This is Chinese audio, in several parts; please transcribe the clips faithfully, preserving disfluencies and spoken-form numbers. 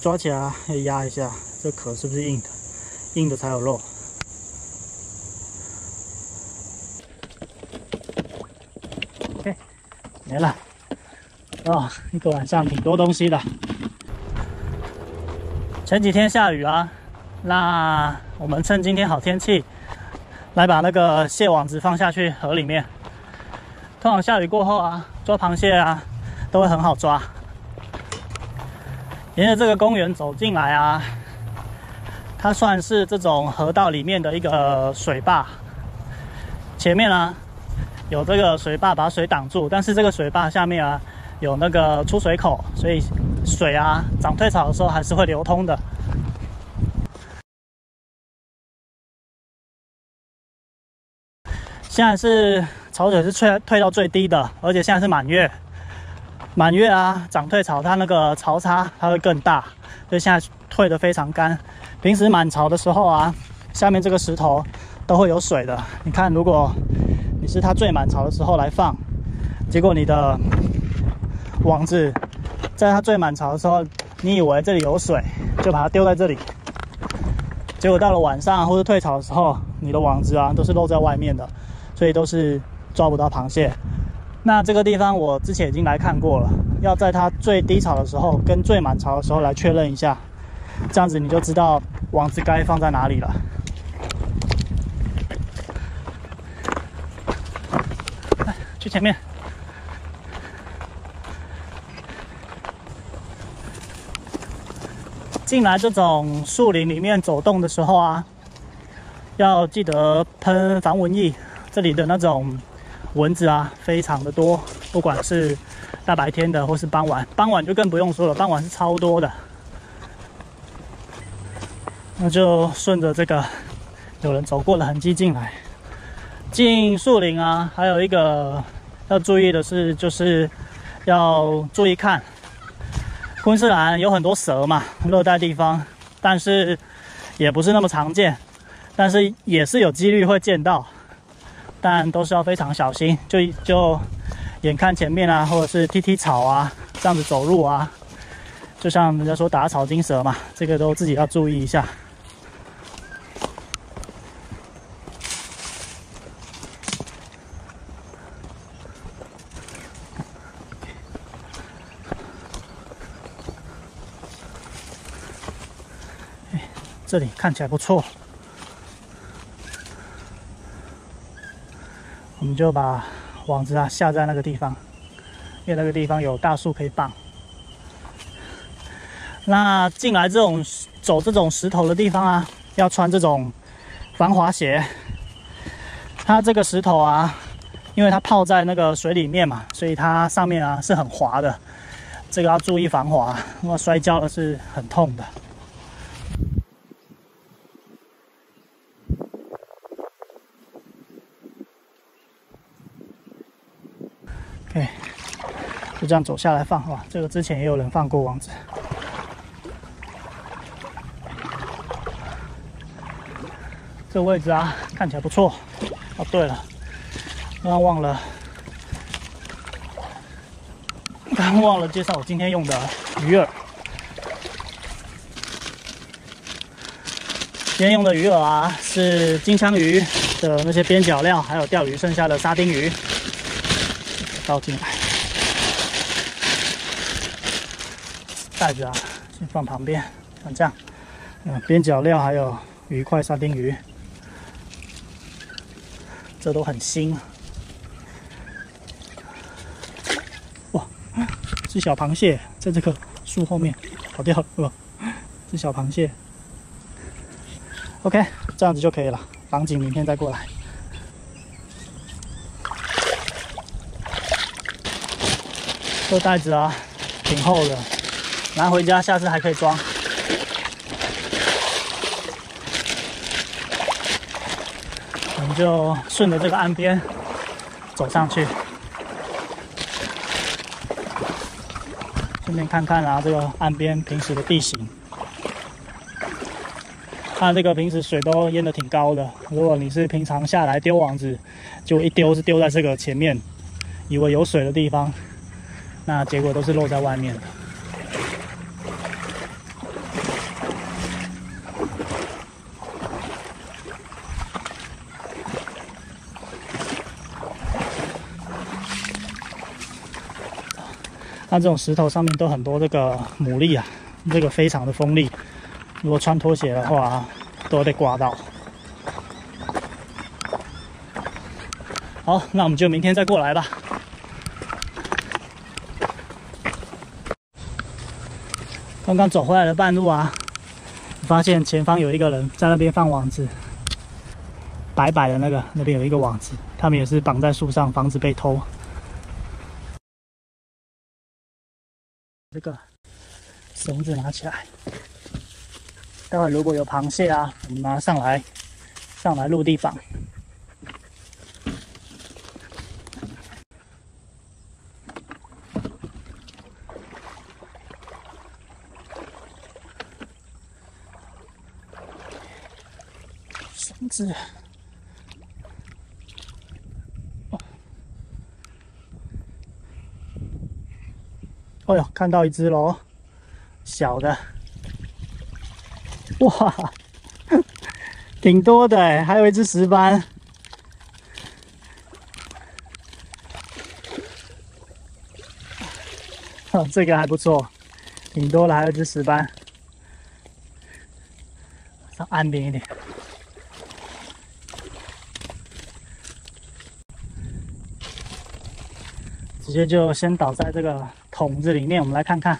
抓起来要压一下，这壳是不是硬的？硬的才有肉。OK， 没了。哦，一个晚上挺多东西的。前几天下雨啊，那我们趁今天好天气，来把那个蟹网子放下去河里面。通常下雨过后啊，抓螃蟹啊，都会很好抓。沿着这个公园走进来啊，它算是这种河道里面的一个水坝。前面啊有这个水坝把水挡住，但是这个水坝下面啊有那个出水口，所以水啊涨退潮的时候还是会流通的。现在是潮水是退退到最低的，而且现在是满月。满月啊，涨退潮，它那个潮差它会更大，所以现在退得非常干。平时满潮的时候啊，下面这个石头都会有水的。你看，如果你是它最满潮的时候来放，结果你的网子在它最满潮的时候，你以为这里有水，就把它丢在这里，结果到了晚上或是退潮的时候，你的网子啊都是露在外面的，所以都是抓不到螃蟹。那这个地方我之前已经来看过了，要在它最低潮的时候跟最满潮的时候来确认一下，这样子你就知道网子该放在哪里了。来，去前面。进来这种树林里面走动的时候啊，要记得喷防蚊液，这里的那种蚊子啊，非常的多，不管是大白天的或是傍晚，傍晚就更不用说了，傍晚是超多的。那就顺着这个有人走过的痕迹进来。进树林啊，还有一个要注意的是，就是要注意看，昆士兰有很多蛇嘛，热带地方，但是也不是那么常见，但是也是有几率会见到。但都是要非常小心，就就眼看前面啊，或者是踢踢草啊，这样子走路啊，就像人家说打草惊蛇嘛，这个都自己要注意一下。这里看起来不错。我们就把网子啊下在那个地方，因为那个地方有大树可以绑。那进来这种走这种石头的地方啊，要穿这种防滑鞋。它这个石头啊，因为它泡在那个水里面嘛，所以它上面啊是很滑的，这个要注意防滑，如果摔跤了是很痛的。OK， 就这样走下来放。哇，这个之前也有人放过网子。这个位置啊，看起来不错。哦，对了，刚刚忘了，刚刚忘了介绍我今天用的鱼饵。今天用的鱼饵啊，是金枪鱼的那些边角料，还有钓鱼剩下的沙丁鱼。倒进来，袋子啊，先放旁边，像这样。嗯，边角料还有鱼块、沙丁鱼，这都很新。哇，是小螃蟹，在这个树后面跑掉了，是小螃蟹。OK， 这样子就可以了，绑紧，明天再过来。这袋子啊，挺厚的，拿回家下次还可以装。我们就顺着这个岸边走上去，顺便看看啊，这个岸边平时的地形。看这个平时水都淹得挺高的，如果你是平常下来丢网子，就一丢是丢在这个前面，以为有水的地方。那结果都是露在外面的。 它这种石头上面都很多这个牡蛎啊，这个非常的锋利，如果穿拖鞋的话，都会被刮到。好，那我们就明天再过来吧。刚刚走回来的半路啊，发现前方有一个人在那边放网子，白白的那个那边有一个网子，他们也是绑在树上，防止被偷。这个绳子拿起来，待会如果有螃蟹啊，我们拿上来，上来陆地绑。绳子。 哦呦，看到一只喽，小的，哇，挺多的哎，还有一只石斑，哦，这个还不错，挺多的，还有一只石斑，上岸边一点。 直接就先倒在这个桶子里面，我们来看看。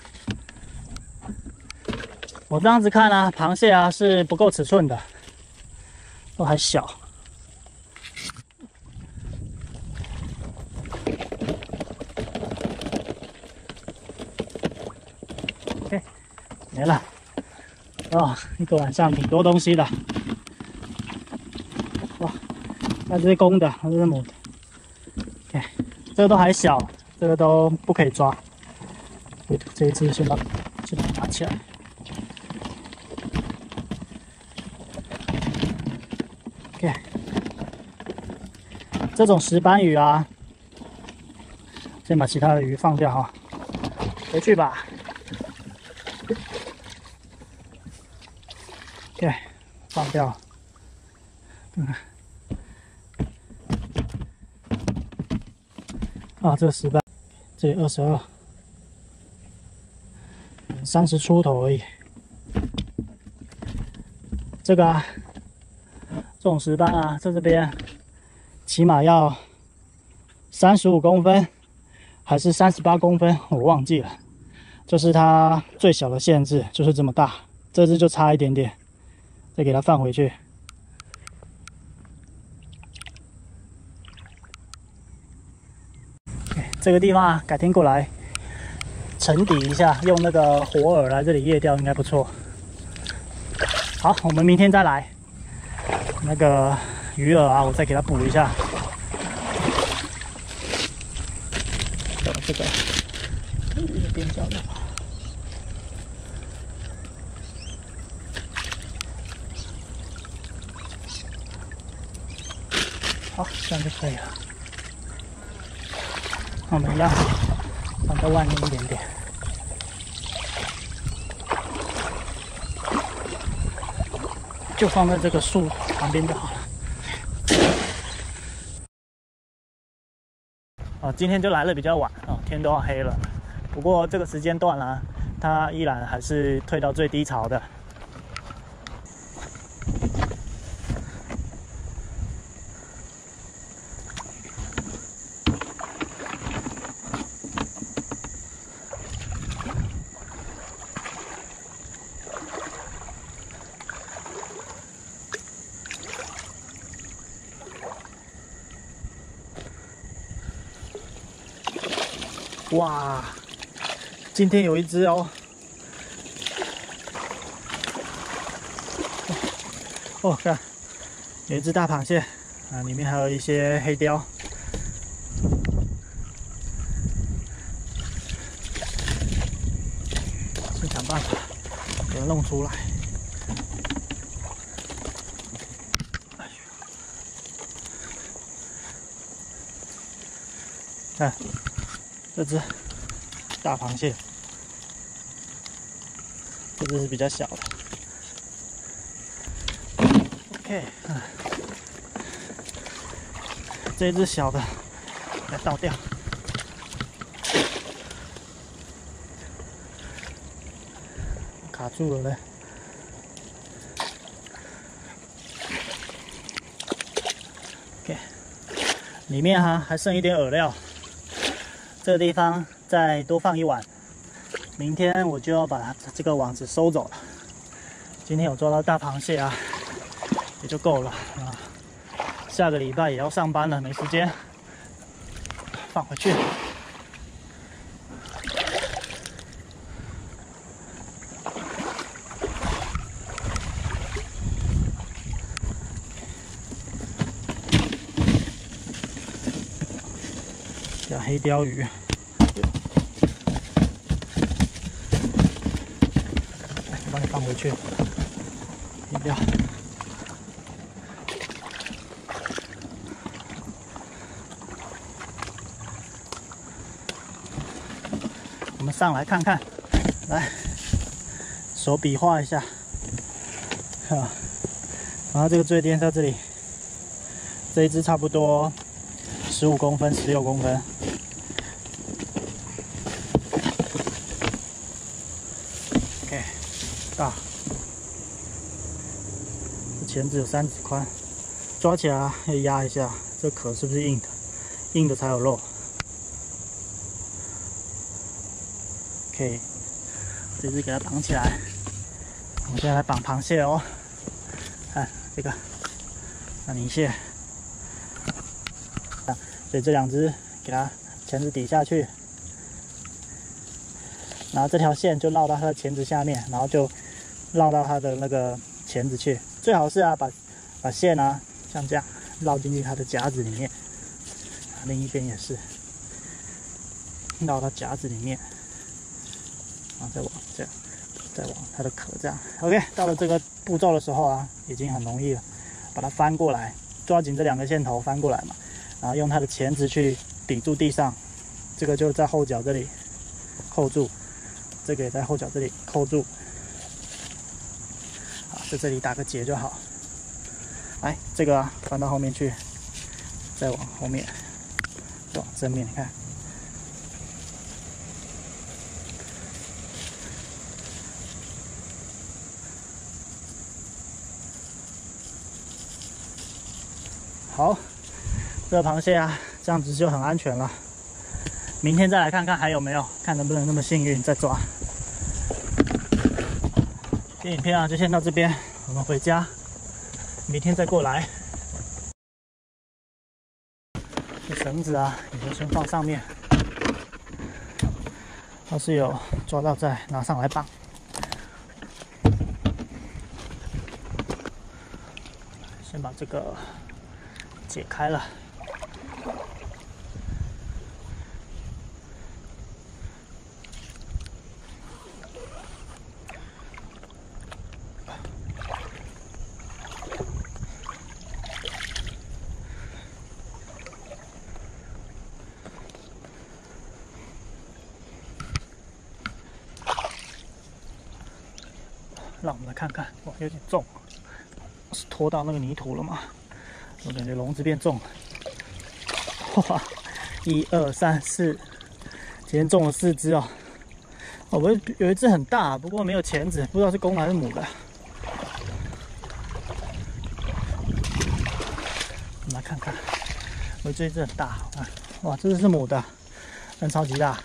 我这样子看啊，螃蟹啊是不够尺寸的，都还小。OK， 没了。哦，一个晚上挺多东西的。哇，那这是公的，那这是母的。OK， 这个都还小。 这个都不可以抓，这一次先把先把它拿起来。OK， 这种石斑鱼啊，先把其他的鱼放掉哈，回去吧。OK， 放掉。嗯。 啊，这个石斑，这里二十二，三十出头而已。这个啊，这种石斑啊，在这边起码要三十五公分，还是三十八公分，我忘记了。这是它最小的限制，就是这么大。这只就差一点点，再给它放回去。 这个地方啊，改天过来沉底一下，用那个火饵来这里夜钓应该不错。好，我们明天再来。那个鱼饵啊，我再给它补一下。这个这个边角的。好，这样就可以了。 我们一样放在外面一点点，就放在这个树旁边就好了。哦，今天就来的比较晚哦，天都要黑了。不过这个时间段呢、啊，它依然还是退到最低潮的。 哇，今天有一只哦，哦，看，有一只大螃蟹啊，里面还有一些黑鲷，先想办法给它弄出来。看。 这只大螃蟹，这只是比较小的。OK， 嗯，这只小的来倒掉。 卡住了嘞。OK， 里面哈还剩一点饵料，这个地方再多放一碗。明天我就要把这个网子收走了。今天有抓到大螃蟹啊，也就够了啊。下个礼拜也要上班了，没时间放回去。 叫黑鲷鱼，来我帮你放回去。黑鲷，我们上来看看，来手比划一下，啊，然后这个坠垫在这里，这一只差不多十五公分、十六公分。 OK， 大，这钳子有三指宽，抓起来要压一下，这壳是不是硬的？硬的才有肉。OK， 这只给它绑起来。我们现在来绑螃蟹哦，看这个，那泥蟹。 所以这两只给它钳子抵下去，然后这条线就绕到它的钳子下面，然后就绕到它的那个钳子去。最好是啊，把把线啊像这样绕进去它的夹子里面，另一边也是绕到夹子里面，然后再往这样，再往它的壳这样。OK， 到了这个步骤的时候啊，已经很容易了，把它翻过来，抓紧这两个线头翻过来嘛。 然后用它的钳子去抵住地上，这个就在后脚这里扣住，这个也在后脚这里扣住，好，在这里打个结就好。来，这个啊翻到后面去，再往后面，再往正面，你看。好。 这个螃蟹啊，这样子就很安全了。明天再来看看还有没有，看能不能那么幸运再抓。今天影片啊就先到这边，我们回家，明天再过来。这绳子啊，也就先放上面，要是有抓到再拿上来绑。先把这个解开了。 让我们来看看，哇，有点重，是拖到那个泥土了吗？我感觉笼子变重了。哇，一二三四，今天中了四只哦。哦，我有一只很大，不过没有钳子，不知道是公还是母的。我们来看看，我这一只很大，啊，哇，这只是母的，但超级大。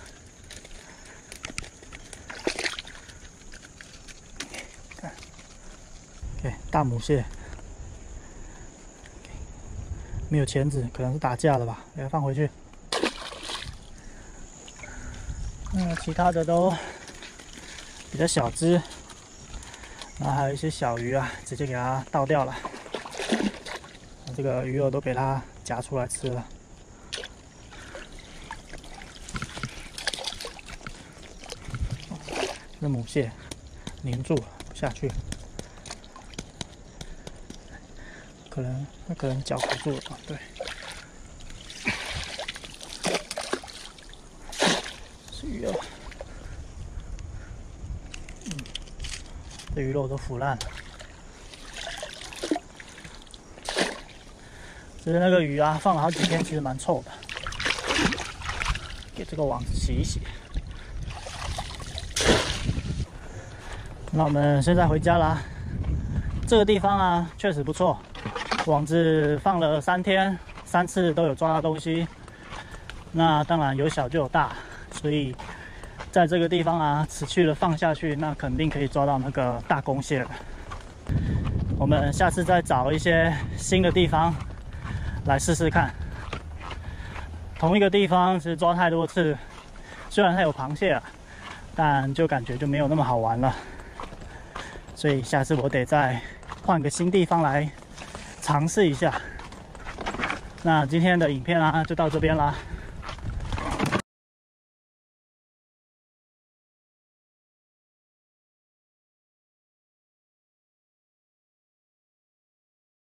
OK， 大母蟹，没有钳子，可能是打架了吧？给它放回去。那其他的都比较小只，然后还有一些小鱼啊，直接给它倒掉了。这个鱼饵都被它夹出来吃了。这母蟹凝住了，不下去。 可能那可能脚卡住了啊，对，是鱼饵，嗯，这鱼肉都腐烂了。只是那个鱼啊，放了好几天，其实蛮臭的。给这个网子洗一洗。 那我们现在回家啦。这个地方啊，确实不错，网子放了三天，三次都有抓到东西。那当然有小就有大，所以在这个地方啊，持续的放下去，那肯定可以抓到那个大公蟹了。我们下次再找一些新的地方来试试看。同一个地方其实抓太多次，虽然它有螃蟹啊，但就感觉就没有那么好玩了。所以下次我得再换个新地方来尝试一下。那今天的影片啊，就到这边啦。